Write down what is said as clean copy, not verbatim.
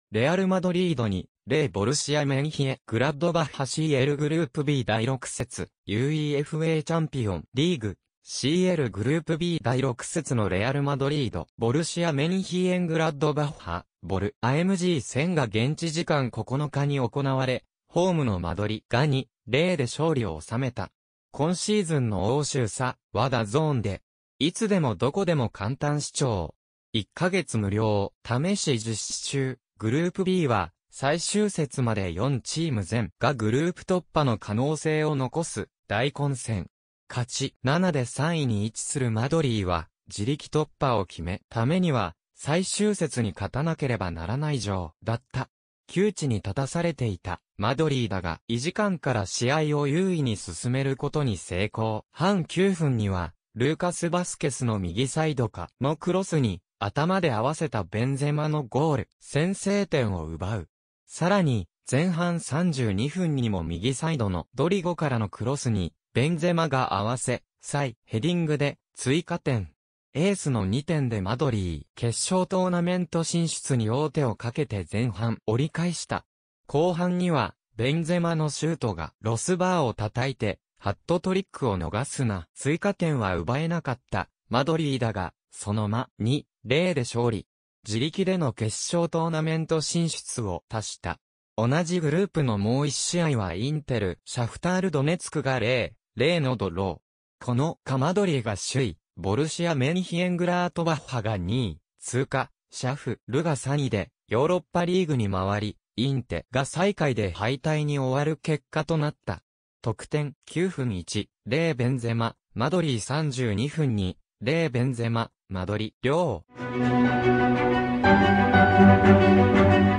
レアルマドリードに、0ボルシアメンヒエ、グラッドバッハ CL グループ B 第6節、UEFA チャンピオン、リーグ、CL グループ B 第6節のレアルマドリード、ボルシアメンヒエングラッドバッハ、ボル、AMG 戦が現地時間9日に行われ、ホームのマドリが2、0で勝利を収めた。今シーズンの欧州差はダゾーンで、いつでもどこでも簡単視聴。1ヶ月無料、試し実施中。グループ B は、最終節まで4チーム全がグループ突破の可能性を残す大混戦。勝ち7で3位に位置するマドリーは、自力突破を決め、ためには、最終節に勝たなければならない状だった。窮地に立たされていたマドリーだが、維持間から試合を優位に進めることに成功。半9分には、ルーカス・バスケスの右サイドかのクロスに、頭で合わせたベンゼマのゴール、先制点を奪う。さらに、前半32分にも右サイドのドリゴからのクロスに、ベンゼマが合わせ、ヘディングで追加点。エースの2点でマドリー、決勝トーナメント進出に王手をかけて前半折り返した。後半には、ベンゼマのシュートがロスバーを叩いて、ハットトリックを逃すな。追加点は奪えなかったマドリーだが、その2、0で勝利。自力での決勝トーナメント進出を達した。同じグループのもう一試合はインテル、シャフタールドネツクが0、0のドロー。このマドリーが首位、ボルシアメンヒエングラートバッハが2位、通過、シャフルが3位で、ヨーロッパリーグに回り、インテが最下位で敗退に終わる結果となった。得点9分1、0ベンゼマ、マドリー32分に、0ベンゼマ、マドリ、両。